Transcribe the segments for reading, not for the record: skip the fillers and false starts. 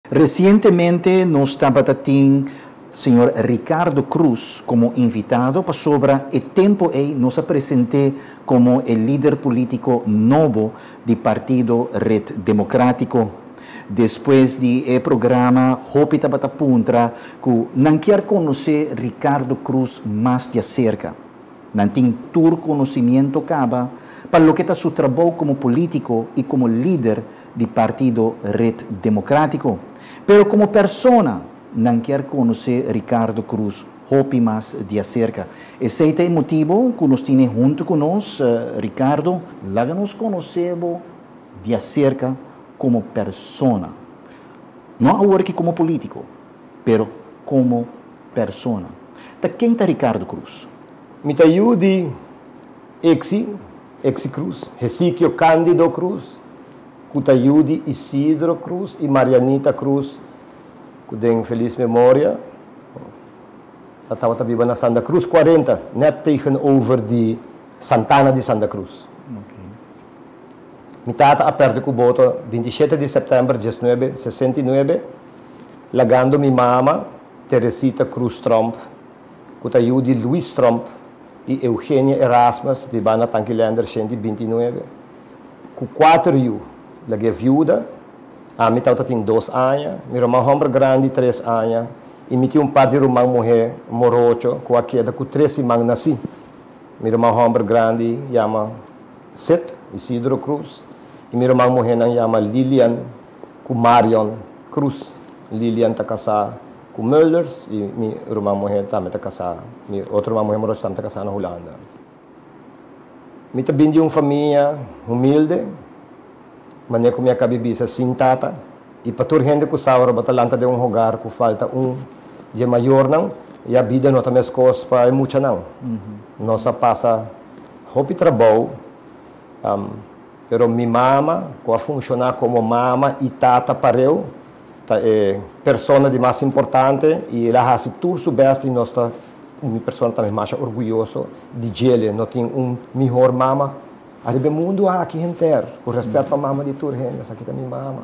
Recientemente nos tabatin senhor Ricardo Cruz como invitado para sobre o tempo e nos apresenté como o líder político novo do Partido Red Democrático. Depois de programa Hopi Tabatapuntra, que não quer conhecer Ricardo Cruz mais de cerca. Não tem todo conhecimento caba para lo que está seu trabalho como político e como líder do Partido Red Democrático. Pero como persona, não quer conhecer Ricardo Cruz Hopi mais de cerca. Esse é o motivo que nos tem junto conosco, Ricardo, lá nos conhecemos de cerca como persona. Não agora que como político, pero como persona. Tá quem está Ricardo Cruz? Mitayudi Exi Cruz, Hesikio Cândido Cruz, Cutayudi Isidro Cruz e Marianita Cruz, que tem feliz memória. Estava viva na Santa Cruz 40, net tegenover de Santana de Santa Cruz. Mi tata ha perduto il voto 27 di settembre 1969, lagando mi mamma Teresita Cruz Trump, con l'aiuto di Luis Trump e Eugenia Erasmus, vivana Tanquilander 129. Con 4 io, la viuda, mi tata tinha 2 anni, mi romang hombre grande 3 anni, e mi tinha un par di romang mujer morocho, con a queda con 3 mang nasi. Mi romang hombre grande, chiama Seth Isidro Cruz, e minha irmã morreu na chama Lilian com Marion Cruz. Lilian está casada com Mullers e minha irmã morreu também está casada. Minha outra irmã morreu também está casada na Holanda. Eu também de uma família humilde, mas nem como a cabeça sem tata. E para toda gente que sabe, batalhanta de um lugar que falta de maior não, e a vida não também as coisas para muito não. Nossa passa roupa e trabalho. Pero mi mama, que a funcionar como mama e tata para eu, persona de mais importante, e ela faz tudo o best e nossa, minha pessoa também mais orgulhoso de ele, não tem melhor mama, arriba mundo aqui inteiro, com respeito para a mama de toda gente, essa aqui é minha mama.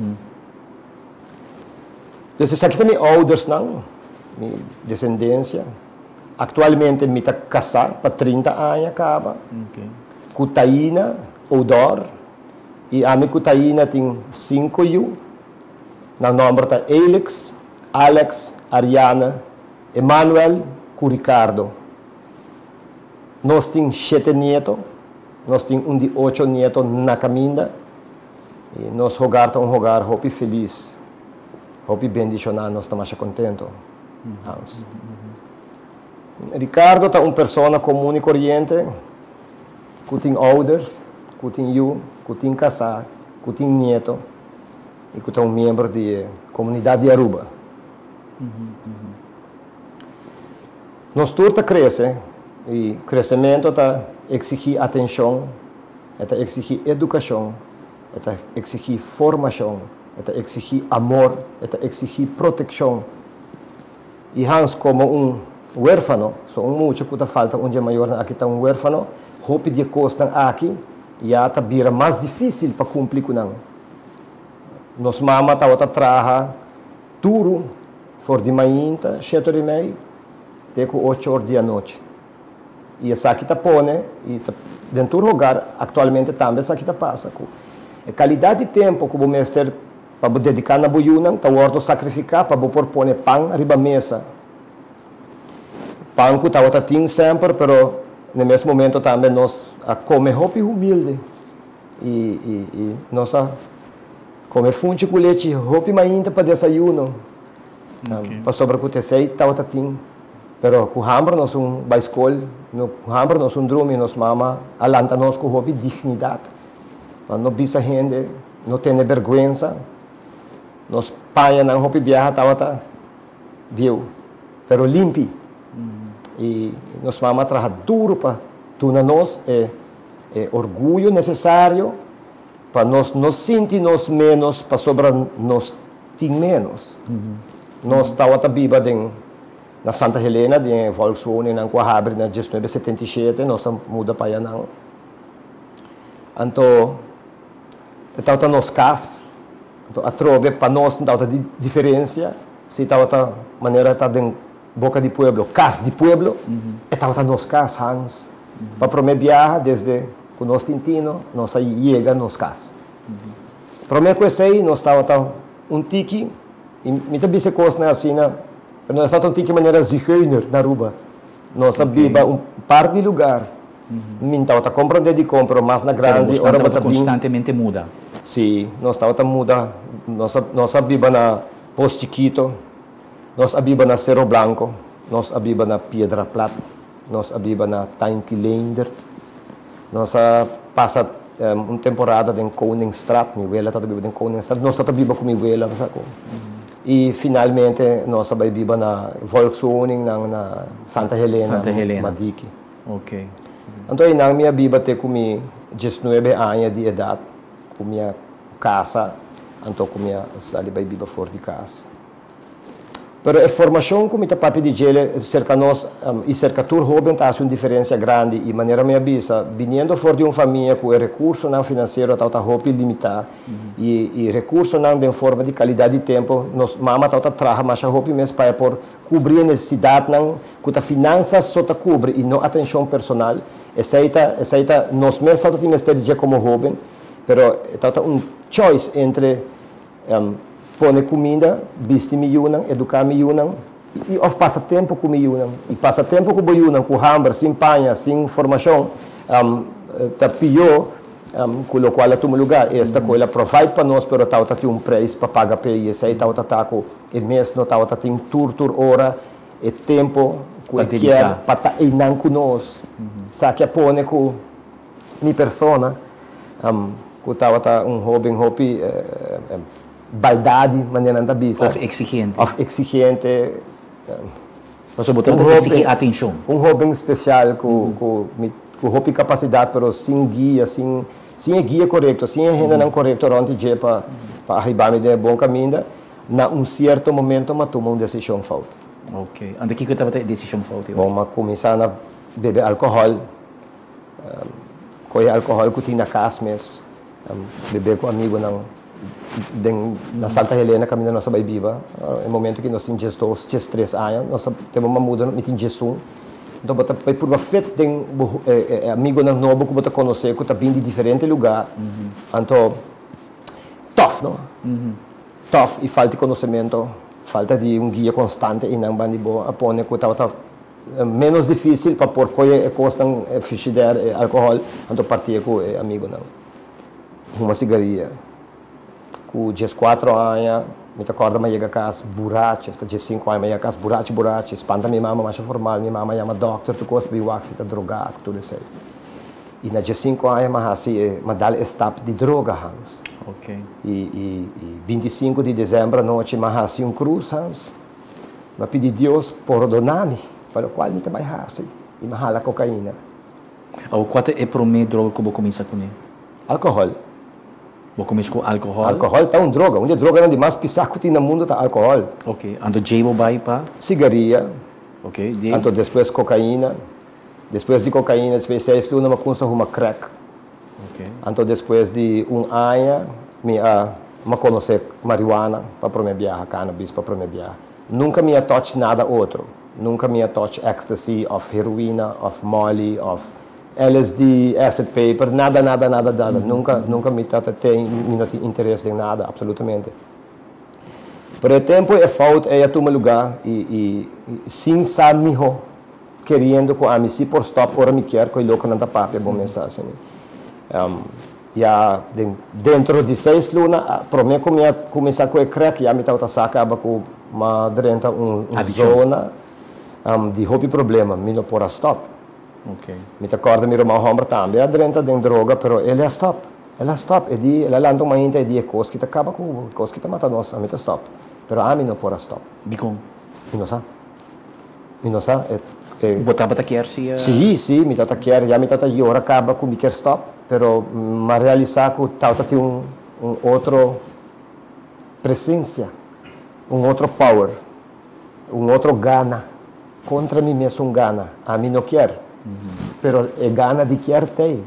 Então, essa aqui é minha ouders, não, minha descendência. Atualmente, me está casado para 30 anos, acaba, com Taína, Odor, e a minha Taína tem 5 filhos, na nome está Alex, Ariana, Emanuel, com Ricardo. Nós temos 7 netos, nós temos de 8 netos na caminha, e nós jogamos um jogar hopi feliz, hopi bendicionado, nós estamos contentos. Ricardo é uma pessoa comum e corrente, que tem ouders, que tem eu, que tem casado, que tem neto e que é um membro da comunidade de Aruba. Nós todos crescemos e o crescimento está exigir atenção, está exigir educação, está exigir formação, está exigir amor, está exigir proteção. E Hans, como um huérfano, só muito que falta um dia maior aqui está um huérfano, roupa de costa aqui, e já está vira mais difícil para cumprir com não. Nos mama está trabalha duro, for de manhã, 7h30, até 8 horas da noite. E essa aqui está pone, e dentro do lugar, atualmente também essa aqui está passa. A qualidade de tempo que o mestre para dedicar na boiuna, está ordo sacrificar para pôr pão arriba mesa. Pão que está tem sempre, pero no mesmo momento também nós comemos roupa humilde e nós comemos funte com leite, roupa ainda para desayuno, para sobreacontecer tal tem, pero com hambre nós vai escola, com hambre nós dorme, nós mama alanta nós com roupa dignidade, não bisa gente, não tem vergonha, nós paia na roupa viaja tal viu, pero limpi. E nós vamos trabalhar duro para tudo nós orgulho necessário para nós não sentirmos menos para sobre nós ter menos. Nós estávamos viva na Santa Helena de Volkswagen na Coahabre na 1977 nós muda para aí não. Então estávamos nos cas Então, a trove, para nós, não tem diferença. Se está outra maneira, está em boca de pueblo, casa de pueblo, está outra nos cas, Hans. Para prometer viajar, desde que nós tintino, nós chega nos cas. Prometo que sei, nós está outra tiki, e me também se costa assim, nós está tiki maneira zigeuner na Aruba. Nós viva par de lugar. Então, está comprando de compra, mas na grande, ora constantemente muda. Sim, nós está muda. Nós viva na Post Chiquito, nós viva na Cerro Blanco, nós viva na Piedra Plata, nós viva na Tuinkelendert, nós passa uma temporada em Koningsstraat, minha abuela está viva em Koningsstraat, nós está viva com minha abuela, e finalmente nós viva na Volkswoning na Santa Helena, Madiki. Ok. Então, na minha vida, eu comi 19 anos de idade, com minha casa, então com minha sala de vida fora de casa. Mas a formação como está papi de gele cerca nós e cerca tur jovem está uma diferença grande e maneira minha bisa vindo fora de uma família com recurso não financeiro está roupa limitado e recurso não em forma de qualidade de tempo nós mama está trabalha mas a roupa mesmo para por cobrir a necessidade não que a finanças só está cobre e não atenção personal essa nós mesmos está temos ter como jovem pero está choice entre pôr comida, vestir-me educar-me e passa tempo comigo e passa tempo com com hambre, sem panha, sem formação, tá pior, com o qual toma lugar. Esta coisa provide para nós, pero tá tem preço para pagar para isso, aí tá com o mês não tá tem tur hora, e tempo que quer para tá e não com nós, sabe que põe com minha persona, que tá hobby baldade, maneira da bisa. Exigente. Exigente. Você botou para exigir atenção. Hobby especial com hobby capacidade, mas sem guia, sem guia correto, sem agenda não correto, onde dia para arribar de bom caminho, na certo momento, mas toma uma decisão falta. Ok. Onde que estava a decisão falta? Bom, mas começar a beber álcool, comer álcool que tinha na casa mesmo, beber com amigo não. Na Santa Helena, caminho da nossa viva, no momento que nós tínhamos 3 anos, nós temos uma muda, nós tínhamos então, por uma festa, tem amigo novo que você conhece, que está vindo de diferente lugar, então, tough, não? Tough e falta de conhecimento, falta de guia constante e não bandi boa, apone que está menos difícil para pôr coisas fichider álcool, então partir com amigo não. Uma cigarrilha. Com 14 anos, me acorda mas chega a casa burache, after 15 anos, chega a casa burache, espanta minha mama, mais formal, minha mama chama doctor, tu gosta de wax, está drogado, tudo isso aí. E na 15 anos, mas assim, mas dá stop de droga, Hans. Ok. E 25 de dezembro, à noite, mas assim, cruz, Hans. Mas pedi Deus por donar-me, para o qual me também assim, e me hala cocaína. Qual é a primeira droga que você começa com ele? Álcool. Vou começar com álcool? Álcool está uma droga. Onde droga não é mais pisar que tem no mundo está álcool. Ok. Ando Jabo vai para? Cigarrilha. Ok. Então depois cocaína. Depois de cocaína, depois 6 lunas, eu começo uma crack. Ok. Então depois de ano, eu conheci marihuana para me viajar, cannabis para me viajar. Nunca me touch nada outro. Nunca me touch ecstasy, of heroína, of molly, of LSD, acid paper, nada. Nunca me tem interesse em nada, absolutamente. Por o tempo é falta é tomar lugar e sem saber querendo que a mim se por stop ora me quer que eu não tá papo é bom mensagem. Já dentro de 6 lunas, para mim começar com o crack, já me tá sacava com uma dentro zona de hobby problema, me não por stop. Ok. Me acorda meu irmão Homer também, a drenta de droga, pero ele é stop. E di, ela landa uma inte e di cos que acaba com cos que mata nós, a mim stop. Pero a mim não pora stop. Di como? Mi não sa. Botava ta quer se? Sim, me tata quer, já me tata ora acaba com me quer stop, pero ma realizar que tata tem outro presença, outro power, outro gana contra mim mesmo gana. A mim não quer. Pero é gana de quer ter.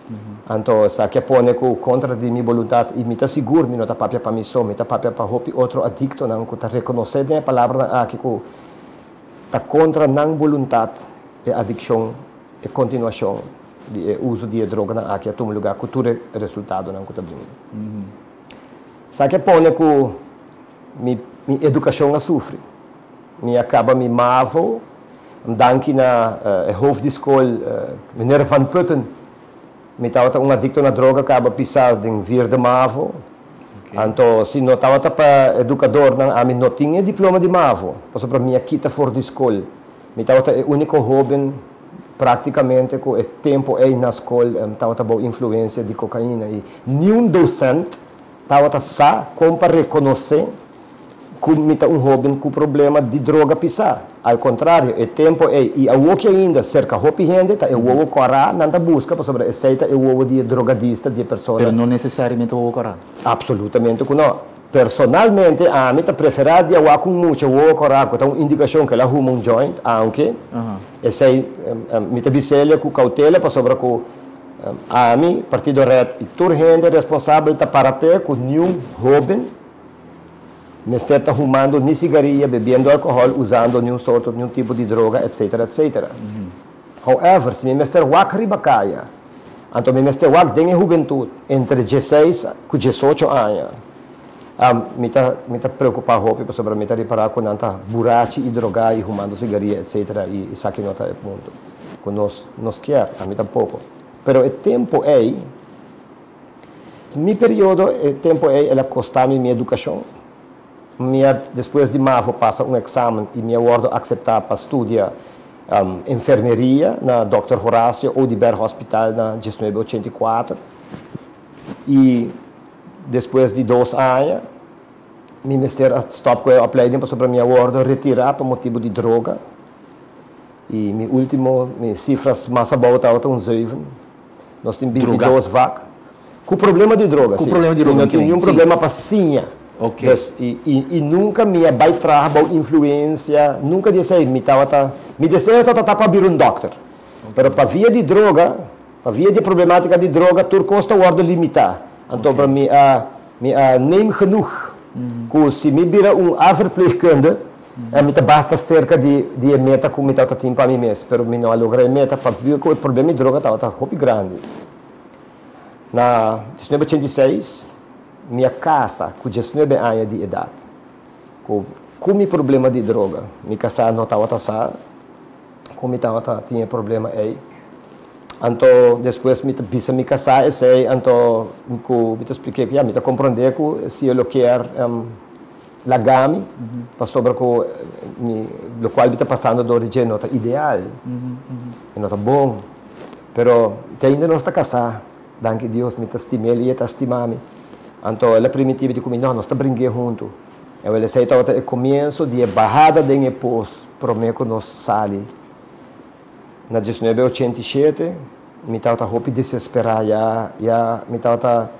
Então, sa que pone ko contra de minha vontade e me tá seguro, me não tá papia para missão, me tá papia para hopi outro adicto, não que tá reconhecer a palavra aqui que tá contra não vontade e adicção e continuação de uso de droga na aqui a tom lugar que tu resultado não que tá bem. Sa que pone ko mi educação a sofre. Me acaba me mavo, danke na hoofd de escola, meneer Van Putten. Me tawata adicto na droga acaba pisar din vierde MAVO. Então, se não tawata para educador nang amin não tinha diploma de MAVO, passo para minha quita for de escola. Me tawata é único jovem praticamente com o tempo aí na escola, tawata boa influência de cocaína e nenhum docente tawata sa como para reconhecer como está jovem com problema de droga pisar. Ao contrário, o tempo é, e a que ainda cerca de gente, tá, o ovo corá, não está busca, para sobre aceita o ovo de drogadista, de pessoa. Mas não necessariamente o ovo corá? Absolutamente que não. Personalmente, a mim está preferado de o com muito o ovo corá, que é uma indicação que ela arruma um joint, aunque, esse me está biselha com cautela, para sobre que a mim, partido red, e toda gente responsável está para pé com nenhum jovem, me está fumando nem cigarrilha, bebendo álcool, usando nenhum tipo de droga, etc, etc. However, se me está wak ribacaia, então me está wak tem juventude entre 16 e 18 anos, me está preocupado sobre me está reparar com tanta burachi e droga e fumando cigarrilha, etc. E saque nota é ponto. Que nós quer, a mim tampouco. Pero o tempo é, mi período, o tempo é, ela costava minha educação. Depois de MAVO passa um exame e me awardo aceitar para estudar enfermeria na Dr. Horácio Oudibert Hospital na 1984 e depois de 2 anos me mester a stop com a opleiding para me awardo retirar por motivo de droga e minhas cifras mais boas um 7 nós temos 22 vacas com problema de droga com problema de droga não tem nenhum problema para sinha. Okay. E nunca me vai trazer influência, nunca disse, me deseja para vir um doctor. Mas para via de droga, para via de problemática de droga, tudo custa o ordem limitar. Então, para mim, nem genoeg. Que se me vira verpleegkunde, me basta cerca de meta que me está tendo para mim mesmo. Mas me não logra a meta, para ver que o problema de droga está muito grande. Na 1986, minha casa, com 19 anos de idade, com meu problema de droga, minha casa não estava taxada, como tinha problema aí. Então, depois me pisa me casar, então, me expliquei que me compreender que se eu quer lagami, para sobre o qual me está passando do origem não está ideal, não está bom, pero ainda não está casado, danke Deus, me está estimando e está estimando. Então, ela primitiva de comer, nós estamos brincando junto. Ela disse, então, o começo de barrada de impôs, para mim que nós saímos. Na 1987, me estava roupa desesperada, me estava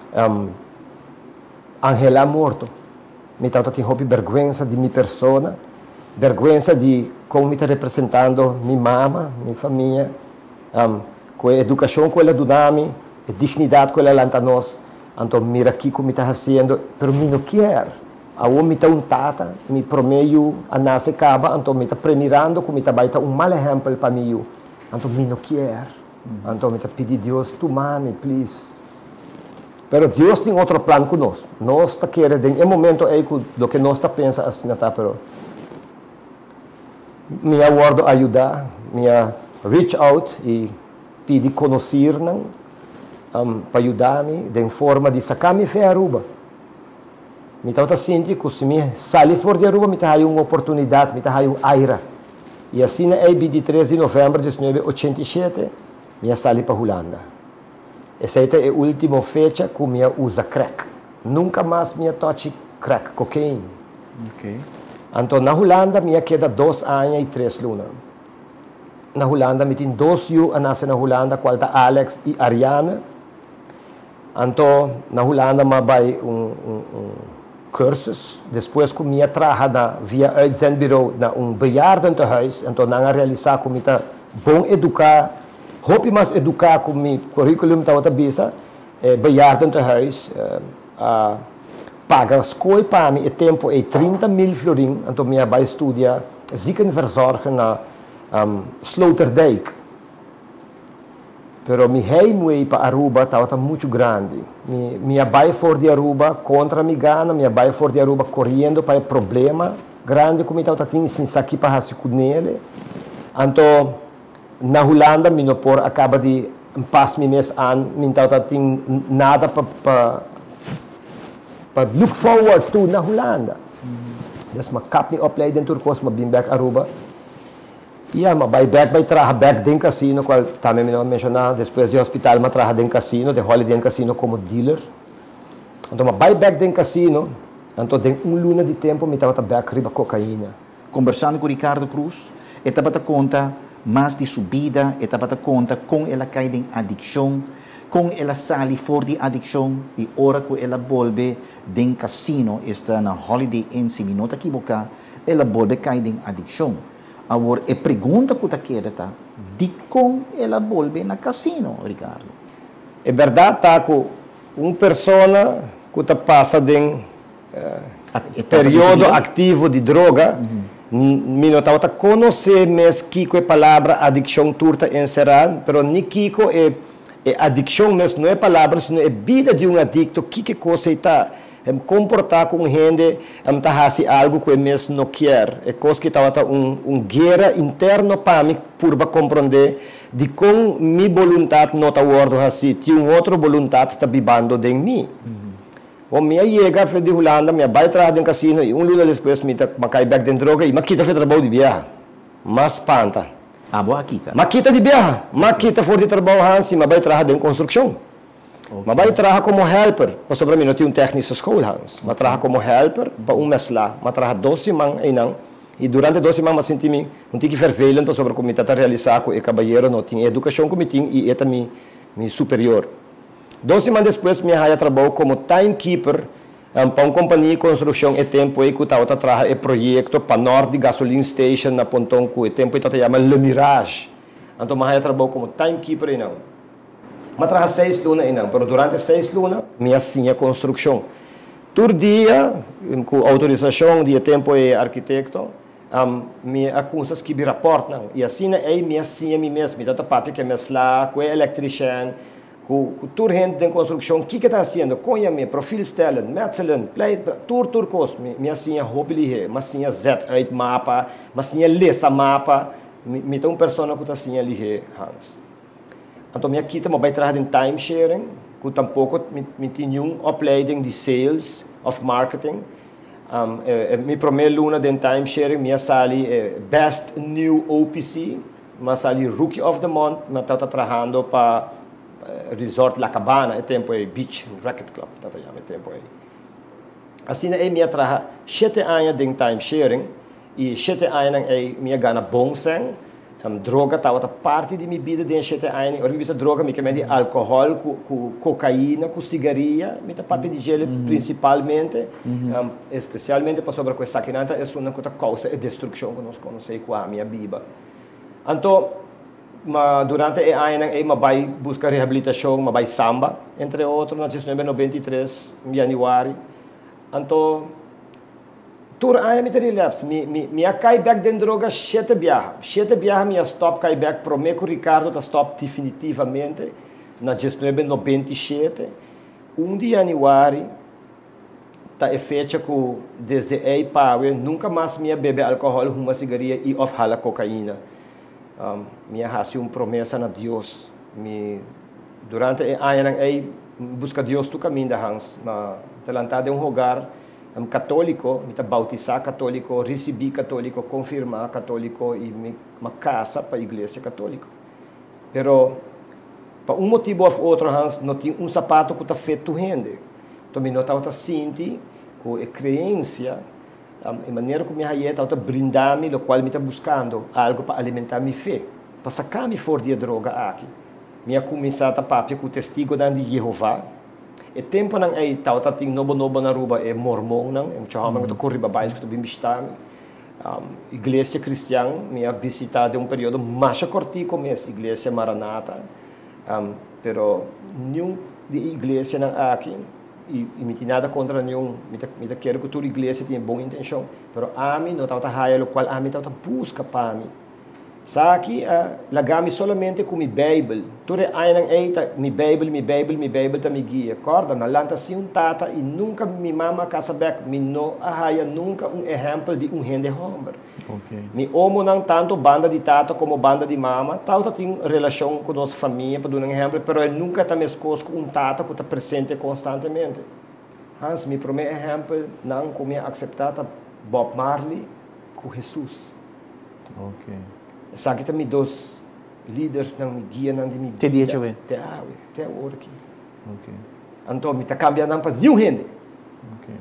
Angela morto. Me estava tendo roupa vergonha de minha persona, vergonha de como me está representando minha mama, minha família, com a educação que ela dá-me, a dignidade que ela lanta a nós. Então, mira aqui como está fazendo, mas eu não quero. A homem está tata, me prometo a nascer acaba, então me está premirando como está baita mau exemplo para mim. Então, eu não quero. Então, me está pedindo Deus, tu mami, please. Pero Deus tem outro plano conosco. Nós está querendo, em momento aí do que nós está pensando assim, tá, pero me aguardo ajudar, me reach out e pedir conhecer, não? Para ajudar-me de forma de sacar-me fé a Aruba. Me estava sentindo que se me sair fora de Aruba, me está uma oportunidade, me está uma aira. E assim, no 23 de novembro de 1987, me saí para a Holanda. Essa é a última fecha que me usa crack. Nunca mais me toque crack, cocaína. Okay. Então, na Holanda, me queda 2 anos e 3 lunas. Na Holanda, me tem 2 anos a nascer na Holanda, qual está Alex e Ariane. Então, na Holanda, me vai cursos. Depois, que me trabalha via uitzendbureau na bejaardentehuis. Então, não realizar como está bom educar hoop mas educar com mi curriculum tawata bisa, bejaarden te huis, paga school para mim, e tempo é 30.000 florin, então minha vai estudar ziekenverzorgen na Sloterdijk. Pero mi heimwee para Aruba estava muito grande. Minha vai for de Aruba contra mi gana, minha vai for de Aruba correndo para o problema grande como estava tendo sem aqui para raci com ele. Então na Holanda mi no por acaba de pas mi mes an, mi estava tendo nada para look forward to na Holanda. Dus ma kap mi opleiding turcos ma bim back Aruba. Ja, maar bij trabajar dentro casino, qual também me mencionar, depois de hospital, mas trabalhar dentro casino, de holiday em casino como dealer. Então, mas vai back dentro casino, então tem luna de tempo, me estava back riba cocaína. Conversando com Ricardo Cruz, estava a conta mais de subida, estava a conta com ela cair em adicção, com ela sair fora de adicção, e hora que ela volve dentro casino, está na holiday em si, me não está equivocado, ela volve cair em adicção. Agora, a pergunta que eu quero é de como ela volve na casino, Ricardo? É verdade, tá, que uma pessoa que passa de período ativo de droga, me não está conhecer mesmo que a palavra adicção turta encerrada, mas nem que é adicção mesmo, não é palavra, senão é vida de um adicto, que coisa está comportar com gente, fazer algo que mesmo não quer. É coisa que estava guerra interna para mim, para compreender de como minha vontade não está assim, e uma outra vontade está vivendo de mim. O minha chega de Holanda, minha vai trabalhar em casino, e lula depois me cai back de droga, e me quita de trabalho de viagem. Mas espanta. Boa quita. Me quita de viagem, me quita fora de trabalho, e me vai trabalhar em construção. Okay. Mas vai trabalhar como helper, porque para mim não tinha técnico de escola, mas trabalhar como helper para mês lá, mas trabalhar 12 semanas e durante 12 semanas senti me não tinha que vervelho sobre como está realizar com o cabalheiro, não tinha educação como tinha e era meu superior. 12 semanas depois me arranja trabalho como timekeeper para uma companhia de construção e tempo aí que estava trabalhando projeto para Norte Gasoline Station na Pontão que o tempo está chama Le Mirage, então me arranja trabalho como timekeeper aí não. Mas trabalhei 6 lunas ainda, mas durante 6 lunas, me assinha construção. Todo dia, com autorização de tempo e arquiteto, me acusas que me raportam. E assim, me assinha a mim mesmo. Então, papi que me lá, com o eletriciano, com toda gente de construção, o que está fazendo? Conha-me, profil stellen, metelen, pleit, tudo coisa. Me assinha hobby, me assinha Z8 mapa, me assinha lesa mapa. Me tem uma pessoa que está assinha ali, Hans. Então, minha quita vai trabalhar em timesharing, que tampouco me tinha opleiding de sales, of marketing. Minha primeira luna de timesharing, minha sali Best New OPC, minha sali Rookie of the Month, mas estava trabalhando para Resort La Cabana, é tempo aí, Beach Racket Club, estava chamando tempo aí. Assim, minha trabalha 7 anos de timesharing, e 7 anos minha gana bom sem, droga estava parte de minha vida de 7 anos. Organiza droga, me de álcool, com cocaína, com cigarrilha, me parte de gelo principalmente, especialmente para sobre a coisa que nada é uma coisa causa e destruição que nós conhecemos com a minha vida. Então, durante o ano, eu vai buscar reabilitação, vai samba, entre outros, na 1993, em janeiro. Então, tur aia me relapse, me cai back den droga 7 viaja me stop cai back pro me com Ricardo tá stop definitivamente na 1997 de janeiro tá fecha que desde aí para nunca mais me bebe álcool, uma cigarrilha e off hala cocaína. Minha ração promessa na Deus. Durante o ano aí busca Deus tu caminho da Hans, na talantado de um lugar católico, me bautizar católico, recebi católico, confirmar católico e me casa para a igreja católica. Pero, para um motivo ou outro, Hans, não tinha sapato que está feito rende. Então, eu não estava sentindo com a crença, a maneira como eu estava brindando-me, o qual eu estava buscando algo para alimentar minha fé, para sacar-me fora de droga aqui. Eu comecei a papi com o testigo de Jeová. E tempo nang ay tao tating nobo na Aruba mormon nang chamang to corri babais que to bimbistami igreja cristã, minha visita de um período mais curtico mesmo, igreja Maranata, pero nenhum de igreja não aqui, e me tem nada contra nenhum, me quero que toda igreja tenha boa intenção, pero a mim não está a o qual a mim está busca para mim. Saki, lagami solamente com mi Bible. Ture ainang eita, mi Bible ta mi guia. Corda, na lanta si un tata e nunca mi mama kasabek, mi no ahaya nunca um exemplo de um rende homem. Okay. Mi omo não tanto banda de tata como banda de mama, tauta tem relação com nossa família para dar um exemplo, pero ele nunca tá mescos com um tata que está presente constantemente. Hans, mi primeiro exemplo não como aceitar Bob Marley com Jesus. Okay. Sabe que também dois líderes não me guiam, não me Te dia chove. Até agora aqui. Okay. Então me tá cambiando para nenhum rende. Okay.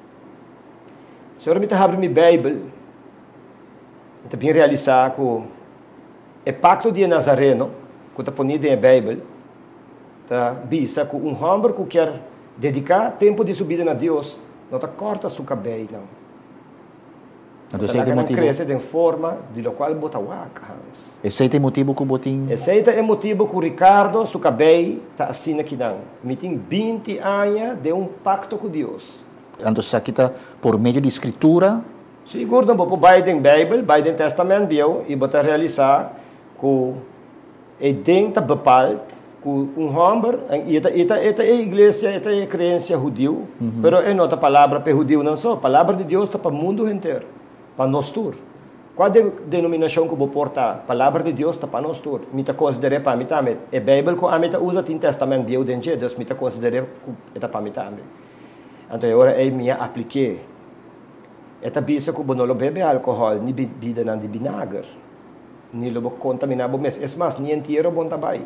Se eu me tá abrindo minha Bíblia, eu também realizar que o pacto de Nazareno, que tá ponido na Bíblia, tá bisa que um homem que quer dedicar tempo de subida a Deus, não tá corta sua cabelo não. Então, esse é o motivo. Cresce de forma de lo qual bota waka. Esse é o motivo que o botim. Esse é o motivo que o Ricardo, seu cabelo, está assim aqui não. Me tem 20 anos de um pacto com Deus. Então, se aqui está por meio de escritura. Seguro não vou Biden Bible, Biden Testament viu e bota realizar que é dentro bepal que um homem, esta é a igreja, esta é a crença judeu, pero é não a palavra para judeu não só, a palavra de Deus está para o mundo inteiro. Para nós todos. Qual denominação que eu vou portar? A palavra de Deus está para nós todos. Me considera para mim também. A Bíblia que a mim usa no Testamento de Deus, Deus me considera que para mim também. Então, agora eu me apliquei. Esta bisa que eu não bebe álcool, nem bebida de vinagre, nem lo contaminar mesmo. É mais, nem inteiro bom trabalho.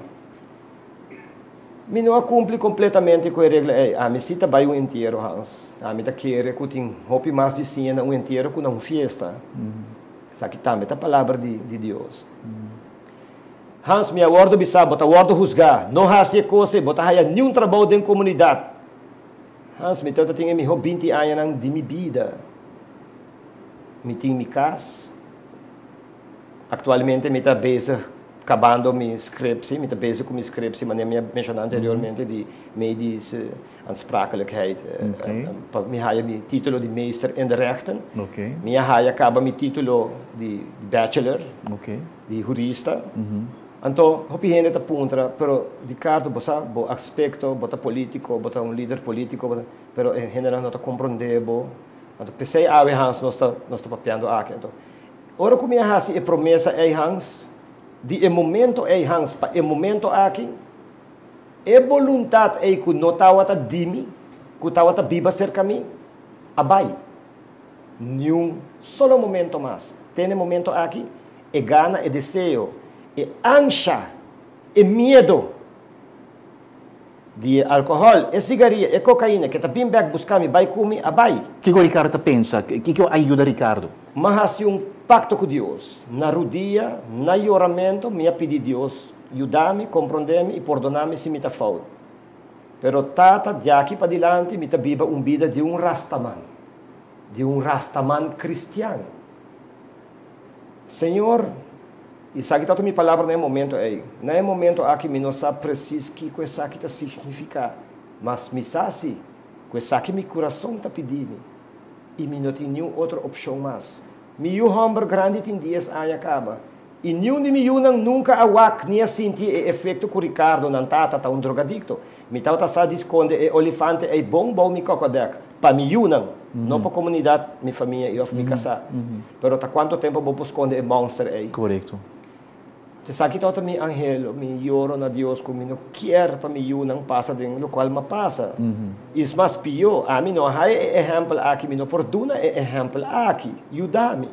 Me não cumpre completamente com a regra. A mim se trabalha um inteiro, Hans. A mim quer que tem roupa mais de cena um inteiro com uma festa. Sabe que também é a palavra de Deus. Hans, minha ordem bisa, bota ordem juzgar. Não hace coisa, bota haya nenhum trabalho dentro da comunidade. Hans, me tenta tem me 20 anos de minha vida. Me tem minha casa. Atualmente me está bezig acabando minha scriptie, me está bezig com minha scriptie, mas eu mencionei anteriormente de medische aansprakelijkheid. Me haja meu título de meester in de rechten. Okay. Me haja acaba meu título de bachelor, Okay. de jurista. Então, hopi gente está puntra, pero Ricardo, bosa, bo aspecto, bota político, bota um líder político, pero em geral não está compreendendo. Então, pensei a Hans nós está papiando aqui. Então, ora como é a promessa é Hans, de momento é Hans, para momento aqui, é vontade é que não está de mim, que está viva cerca de mim, abai. Nenhum solo momento mais. Tem momento aqui, é gana, é desejo, é ânsia, é medo de álcool, é cigarrilha, é cocaína, que está bem back buscar me vai comer, abai. O que o Ricardo pensa? O que ajuda Ricardo? Mas há um pacto com Deus. Na rodia, na oramento, me pedi Deus, ajudar-me, compreender-me e perdonar-me se me está falta. Pero tata, de aqui para diante, me está viva uma vida de um rastaman cristiano. Senhor, e sabe que minha palavra não é momento aí. Não é momento aqui, me não sabe preciso que coisa que está significar. Mas me sabe, coisa que meu coração está pedindo. E me não tem nenhuma outra opção mais. Meu homem grande tem 10 anos acaba. E nenhum de mim nunca awak nem senti o efeito que o Ricardo não está um drogadicto. Me está só esconde o elefante é bom me cocodec. Para mim não para a comunidade, minha família e eu fui casar. Pero tá quanto tempo vou esconder o monster aí? Correto. Então, sabe que mi angelo, me oro na Deus como não quer para mim não passa de lo qual me passa. Isso mais pior, a mim não há exemplo aqui, me não perdona exemplo aqui, ajuda-me.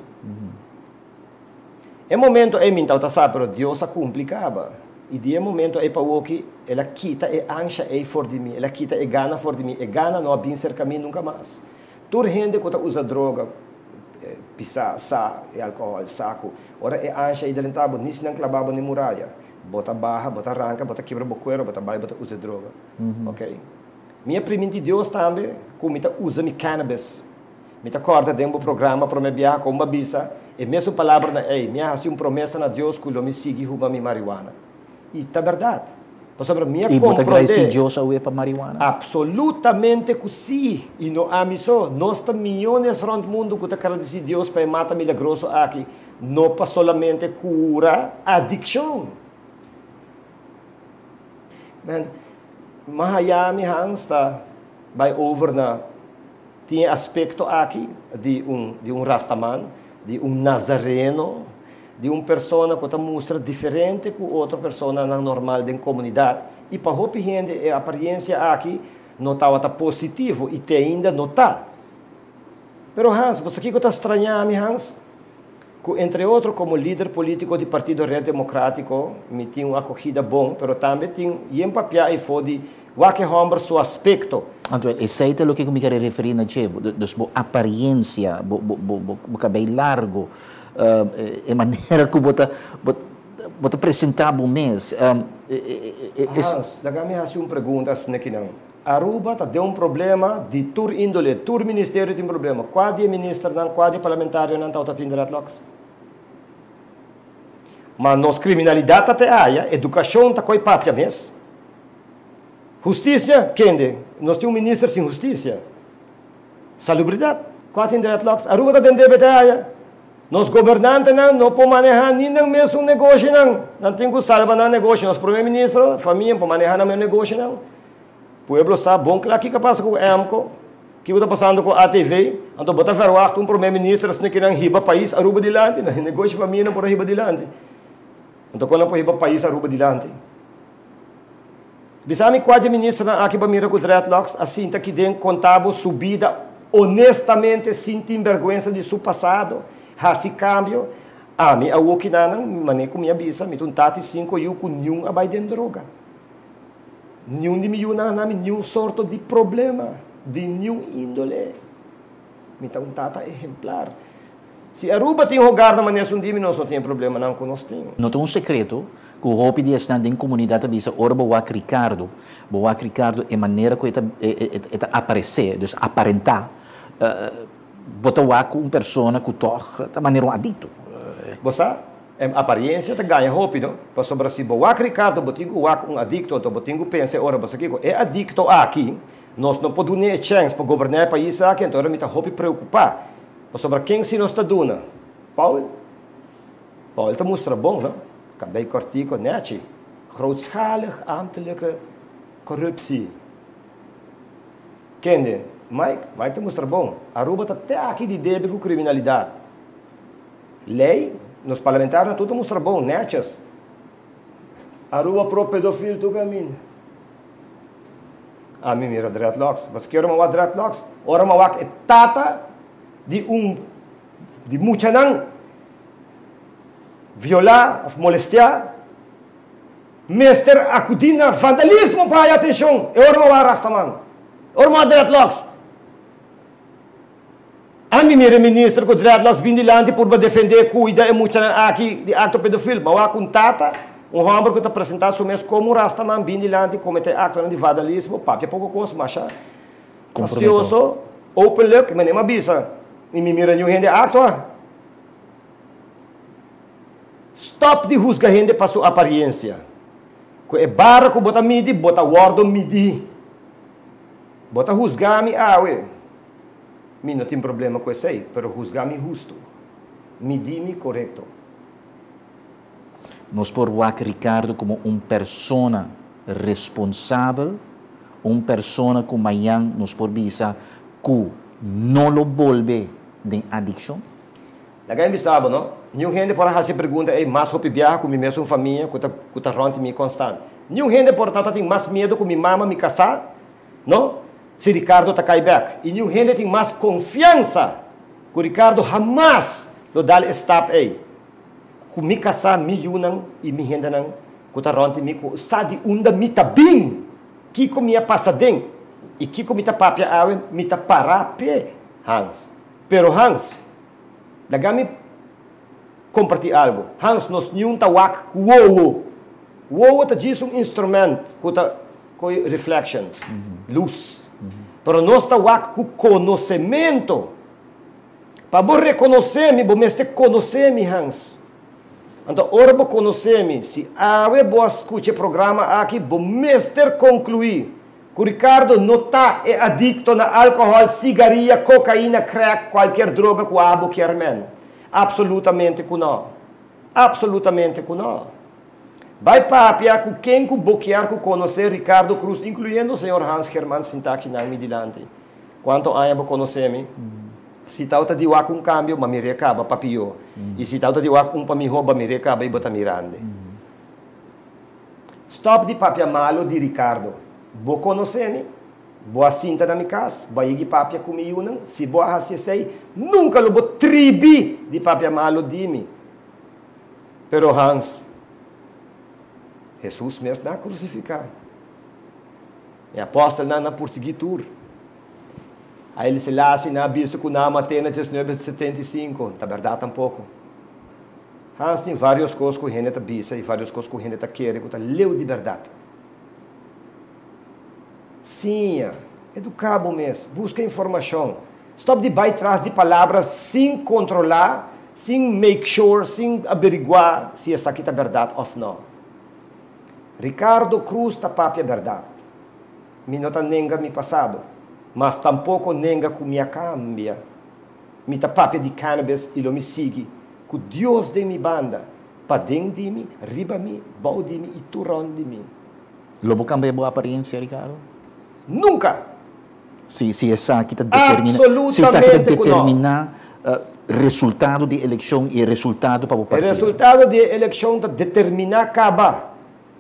É momento é mim tá sabe, pero Deus a complicava. E de momento é para o que ela quita a ânsia é for de mim, ela quita a gana for de mim, a gana não bem cerca mim nunca mais. Toda gente que usa droga pisar, álcool, saco. Ora é ânsia e delentabo, nisso não clavava nem muralha. Bota barra, bota arranca, bota quebra boqueiro, bota baile, bota usa droga. Ok? Minha primeira de Deus também, como usa cannabis. Me acorda de um programa para me viajar com uma bisa, e mesmo palavra na ei, me hace uma promessa na Deus que eu me siga fuma mi marihuana. E tá verdade. Sobre minha e você agradece Deus ao para marihuana? Absolutamente que sim. E não há isso. Nós temos milhões no mundo que agradecem Deus para matar milagroso aqui. Não para solamente cura adicção. Man, Miami está vai over na tinha aspecto aqui de um rastaman, de um nazareno, de uma pessoa que mostra diferente com outra pessoa normal da comunidade. E para a gente, a aparência aqui não está positivo e ainda não está. Pero Hans, você que está estranhando, Hans? Que, entre outros, como líder político do Partido Red Democrático, me tinha uma acolhida bom, mas também tinha um papel e foi de que homem seu aspecto. Então, esse é o que eu me quero referir na Chevo, a aparência, o cabelo largo, a maneira que você apresentava o mês. Daí me faz uma pergunta assim que não. Aruba tem um problema de tur índole, tur ministério tem um problema. Qual é ministro, qual é parlamentar não está tendo retlox? Mas nós criminalidade até há, educação está com o papel mesmo. Justiça, quem? Nós temos um ministro sem justiça. Salubridade, qual tem retlox? Aruba está tendo até nós governantes não podemos manejar nem mesmo um negócio não tem que salvar no negócio. Nós primeiro-ministro, família, para manejar no meu negócio não. O povo sabe bom que lá que passa com o EMCO, que está passando com a ATV, então botar ferroar um primeiro-ministro assim que não riba país aruba dilante, não negócio família não por riba dilante. Então quando não riba país aruba dilante. Bisami quase ministro aqui para mira com o dreadlocks, assim tá que tem contábil subida honestamente sem ter vergonha de seu passado. Hasi cambio, a mim, a Wokinana, maneco minha bisa, me tuntati 5 eu com nenhum abai de droga. Nenhum de mim, nenhum sorto de problema, de nenhum índole. Me tuntata exemplar. Se a Aruba tem lugar na maneira de nós não tem problema não com nós temos. Não tem um segredo que o Hopi de estar em comunidade bisa, ora boa Ricardo é maneira que ele aparecer, dus aparentar. Botar uma pessoa que toca de maneira um adicto. Você, a aparência te ganha rápido. Para sobre si, boa Ricardo, botinho um adicto, então botinho pensa, ora você que é adicto aqui, nós não podemos ter chance para governar o país aqui, então me está rápido preocupar. Para sobre quem se nós está dando? Paulo está mostra bom, não? Acabei de cortar com net, grootschalig ambtelijke corruptie. Kende? Mike te mostra bom. Aruba está até aqui de débito com criminalidade. Lei, nos parlamentares, tudo mostra bom, netas. Aruba pro pedofilo do caminho. A mim mira dreadlocks. Mas que ora uma dreadlocks? Ora uma é tata de muita não violar, molestar, mestre acudina vandalismo para a atenção. É ora uma rastaman. Ora uma dreadlocks. A mim ministro que o dreadlocks bindilante por defender, cuida e muito aqui de acto pedofilo. Mas a contata um homem que está apresentado sobre mesmo como rastaman bindilante cometer acto de vandalismo, papi pouco coisa, mas fastioso, open look, mas nem uma bisa. E me mira gente acto. Stop de juzgar gente para sua aparência. Que é barra que bota midi, bota guardo midi. Bota juzgar-me, mi não tem problema com isso aí, mas juzgar-me justo. Medir-me correto. Nós por Ricardo como persona responsável, persona que amanhã nos por bisa que não lo volve de adicção. Lagay mi sabe, não? Nenhum gente por fazer pergunta, mais hopi viaja com minha mesma família, que está ronte me constante. Nenhum gente por tanto tem mais medo com minha mama me casar, não? Se Ricardo está cai back. E nenhum gente tem mais confiança que o Ricardo jamais lo dá stop aí. Com me casar, me unam e me renda não. Que está ronte me sabe unda me tá bem. Que com minha passadem e que com minha papia awe me tá parar pé Hans. Pero Hans, dagami compartilhar algo. Hans nos nenhum tá wak wow. Wow tá diz instrumento que tá com reflections, luz. Pero nós está wak com conhecimento Para você reconhecer-me, você conhecer-me, Hans. Então, ora você conhecer-me. Se você escuta o programa aqui, você concluir que o Ricardo não está adicto a álcool, cigarrilha, cocaína, crack, qualquer droga que o abo quer, man. Absolutamente que não. Absolutamente que não. Vai papia com quem que boquear que conhecer Ricardo Cruz, incluindo o senhor Hans Hermann Sintak na me dilante. Quanto anos conhecer-me? Se tal te diwa kung cambio, mamire ka ba papiyo. E se tal te diwa kung pamiho, mamire ka ba ibota mirande. Stop di papia malo di Ricardo. Bo conoscemi, bo assinta na mi casa, ba igi papia kumiyunan, si bo ahasisei, nunca lo bo tribi di papia malo di mi. Pero Hans, Jesus mesmo na crucificado. E apóstolo na perseguitur. Aí ele se lasse na bicho com na Matena 1975, tá verdade tampouco. Hans tem várias coisas que ele tá bisa e várias coisas que ele tá querendo, que tá leu de verdade. Sim, educado mesmo, busca informação. Stop de vai atrás de palavras sem controlar, sem make sure, sem averiguar se essa aqui tá verdade ou não. Ricardo Cruz tá papia verdade. Me não tá nenga me passado. Mas tampouco nenga que me cambia. Me tapapia de cannabis e lo me sigue. Que Deus de mi banda, para dentro de mim, riba mim, bau de mim e turão de mim. Lobo cambia boa aparência, Ricardo? Nunca! Se essa aqui está determinando. Absolutamente se essa aqui determinar resultado de eleição e resultado para o partido. O resultado de eleição determinar acaba.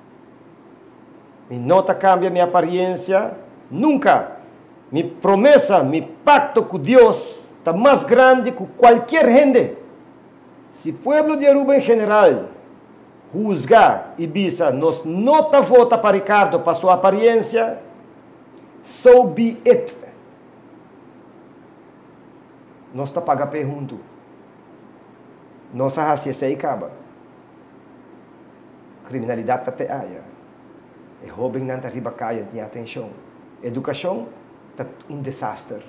Me nota cambia minha aparência, nunca. Mi promessa, mi pacto com Deus está mais grande que qualquer gente. Se o povo de Aruba em geral juzgar e bisa, nós não tá vota para Ricardo para sua aparência, so be it. Nós tá paga pergunto. Nossa raça se acaba. Criminalidade tá te aia. E roubem não tá riba caia, tem atenção. Educação desastre.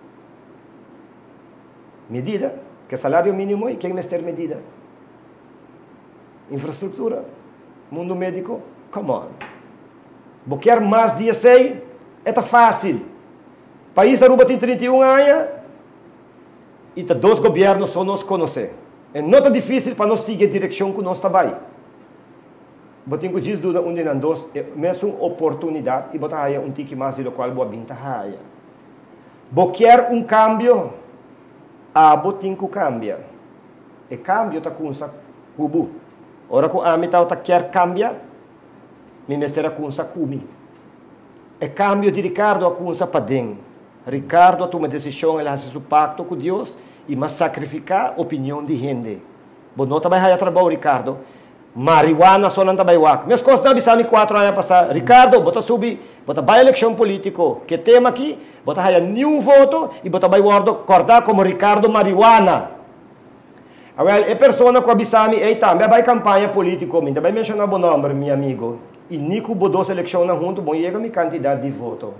Medida, que salário mínimo e quem mestre medida. Infraestrutura, mundo médico, come on. Boquear mais 16 é fácil. País Aruba tem 31 anos e dois governos só nos conhecem. É não tão difícil para nós seguir a direção que nós estamos. Botinho diz dúvida onde não dois, mesmo oportunidade e botar aí tique mais do qual boa binta raia. Boquer cambio, botinho cambia. E cambio tá com sa cubo. Ora com a metade tá quer cambia, me mestera com sa cumi. E cambio de Ricardo a com sa padem. Ricardo toma decisão, ele faz o pacto com Deus e mas sacrificar a opinião de gente. Bonota vai raia trabalho Ricardo. Marihuana só não está baiuac. Minhas coisas não avisaram 4 anos passar. Ricardo, bota subir, bota vai eleição político. Que tema aqui? Bota raia nenhum voto e bota vai cortar como Ricardo Marihuana. Agora, é pessoa que avisami, eita, vai campanha política, me vai mencionar bom nome, meu amigo. E Nico botou eleição junto, bom, chega minha quantidade de voto.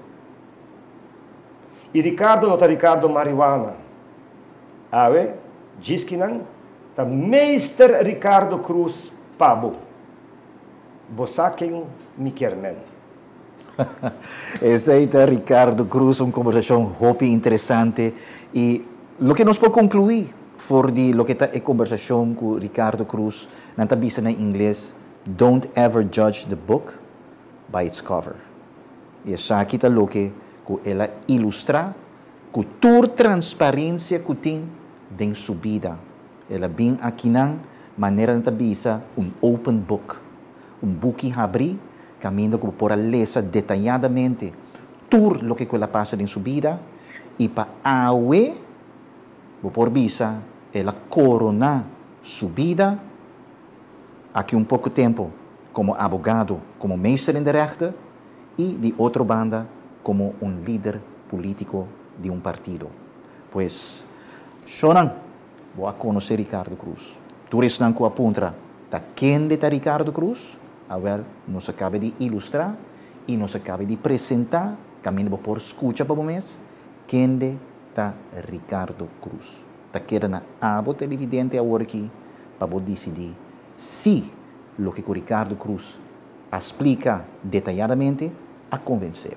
E Ricardo não está Ricardo Marihuana. Diz que não, está Meister Ricardo Cruz Pabo. Você quem me quer, man. Esse aí está Ricardo Cruz, uma conversação muito interessante. E o que nós podemos concluir for de lo que está a conversação com Ricardo Cruz, não está vista em inglês, don't ever judge the book by its cover. E essa aqui está o que ela ilustra com toda transparência que tem em sua vida. Ela vem aqui na maneira de visa open book. Book que abre, caminho que por ler detalhadamente tudo o que ela passa em sua vida e para awe, por visa, ela corona sua vida aqui pouco tempo como advogado, como mestre em direito e de outra banda como líder político de partido. Pois, Shonan, vou conhecer Ricardo Cruz. Tu estás com a punta da quem está Ricardo Cruz? Agora, nos acaba de ilustrar e nos acaba de apresentar, caminho por escuta para o mês, quem está Ricardo Cruz. ta queda na abo televidente agora aqui para decidir se o que o Ricardo Cruz explica detalhadamente a convenceu.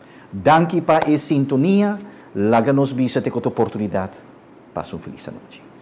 Danke para a sintonia, laga nos bisa ter outra oportunidade. Passa uma feliz noite.